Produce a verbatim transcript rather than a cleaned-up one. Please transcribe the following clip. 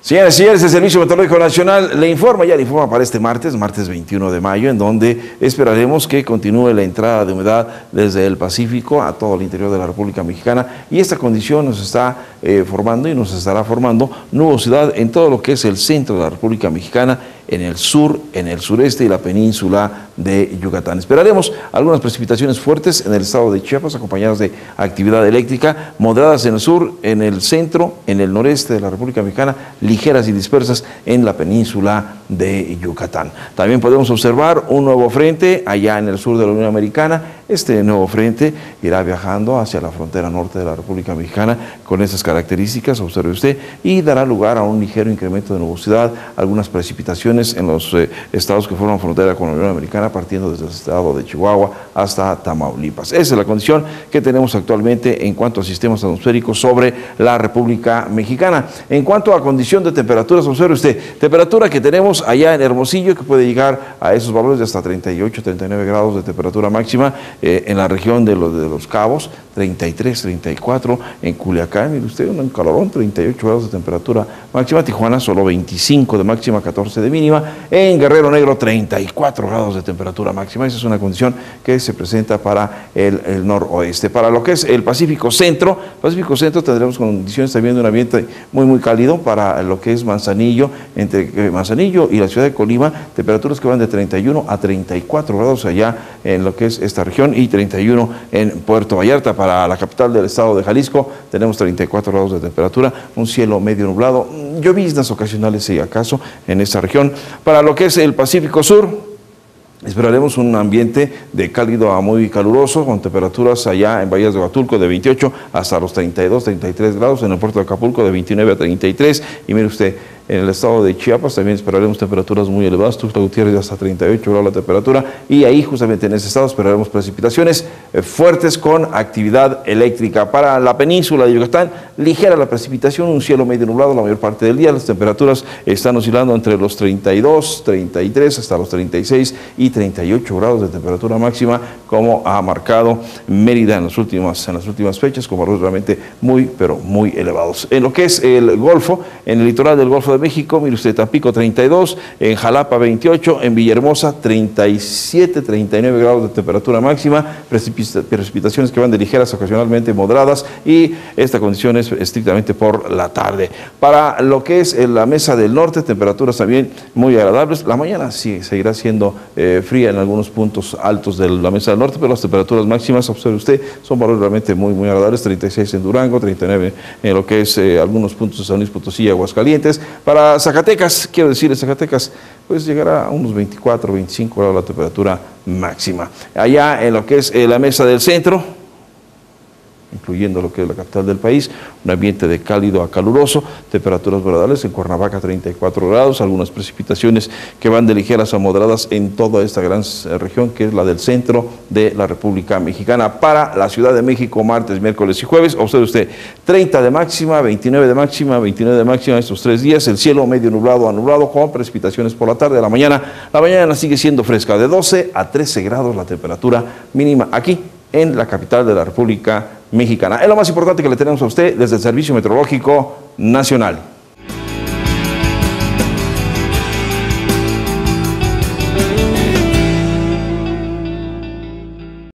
Señoras y señores, el Servicio Meteorológico Nacional le informa, ya le informa para este martes, martes veintiuno de mayo, en donde esperaremos que continúe la entrada de humedad desde el Pacífico a todo el interior de la República Mexicana, y esta condición nos está eh, formando y nos estará formando nubosidad en todo lo que es el centro de la República Mexicana, en el sur, en el sureste y la península de Yucatán. Esperaremos algunas precipitaciones fuertes en el estado de Chiapas, acompañadas de actividad eléctrica, moderadas en el sur, en el centro, en el noreste de la República Mexicana, ligeras y dispersas en la península de Yucatán. También podemos observar un nuevo frente allá en el sur de la Unión Americana. Este nuevo frente irá viajando hacia la frontera norte de la República Mexicana con estas características, observe usted, y dará lugar a un ligero incremento de nubosidad, algunas precipitaciones en los eh, estados que forman frontera con la Unión Americana, partiendo desde el estado de Chihuahua hasta Tamaulipas. Esa es la condición que tenemos actualmente en cuanto a sistemas atmosféricos sobre la República Mexicana. En cuanto a condición de temperaturas, observe usted, temperatura que tenemos allá en Hermosillo, que puede llegar a esos valores de hasta treinta y ocho, treinta y nueve grados de temperatura máxima, eh, en la región de los, de los Cabos, treinta y tres, treinta y cuatro, en Culiacán, mire usted, un calorón, treinta y ocho grados de temperatura máxima, Tijuana solo veinticinco de máxima, catorce de mínima, en Guerrero Negro treinta y cuatro grados de temperatura máxima. Esa es una condición que se presenta para el, el noroeste. Para lo que es el Pacífico Centro, Pacífico Centro tendremos condiciones también de un ambiente muy muy cálido para lo que es Manzanillo, entre Manzanillo y la ciudad de Colima, temperaturas que van de treinta y uno a treinta y cuatro grados allá en lo que es esta región, y treinta y uno en Puerto Vallarta. Para la capital del estado de Jalisco tenemos treinta y cuatro grados de temperatura, un cielo medio nublado, lloviznas ocasionales si acaso en esta región. Para lo que es el Pacífico Sur, esperaremos un ambiente de cálido a muy caluroso, con temperaturas allá en Bahías de Huatulco de veintiocho hasta los treinta y dos, treinta y tres grados, en el puerto de Acapulco de veintinueve a treinta y tres, y mire usted, en el estado de Chiapas también esperaremos temperaturas muy elevadas, Tuxtla Gutiérrez hasta treinta y ocho grados la temperatura, y ahí justamente en ese estado esperaremos precipitaciones eh, fuertes con actividad eléctrica. Para la península de Yucatán, ligera la precipitación, un cielo medio nublado la mayor parte del día, las temperaturas están oscilando entre los treinta y dos, treinta y tres hasta los treinta y seis y treinta y ocho grados de temperatura máxima, como ha marcado Mérida en las últimas, en las últimas fechas, con valores realmente muy, pero muy elevados. En lo que es el Golfo, en el litoral del Golfo de México, mire usted, Tampico treinta y dos, en Jalapa veintiocho, en Villahermosa treinta y siete, treinta y nueve grados de temperatura máxima, precipitaciones que van de ligeras ocasionalmente moderadas, y esta condición es estrictamente por la tarde. Para lo que es la Mesa del Norte, temperaturas también muy agradables. La mañana sí seguirá siendo eh, fría en algunos puntos altos de la Mesa del Norte, pero las temperaturas máximas, observe usted, son valores realmente muy, muy agradables, treinta y seis en Durango, treinta y nueve en lo que es eh, algunos puntos de San Luis Potosí y Aguascalientes. Para Zacatecas, quiero decir, Zacatecas, pues llegará a unos veinticuatro, veinticinco grados la temperatura máxima. Allá en lo que es eh, la Mesa del Centro, incluyendo lo que es la capital del país, un ambiente de cálido a caluroso, temperaturas agradables, en Cuernavaca treinta y cuatro grados, algunas precipitaciones que van de ligeras a moderadas en toda esta gran región que es la del centro de la República Mexicana. Para la Ciudad de México, martes, miércoles y jueves, observe usted, treinta de máxima, veintinueve de máxima, veintinueve de máxima estos tres días, el cielo medio nublado a nublado con precipitaciones por la tarde. A la mañana, la mañana sigue siendo fresca, de doce a trece grados la temperatura mínima aquí en la capital de la República Mexicana. Es lo más importante que le tenemos a usted desde el Servicio Meteorológico Nacional.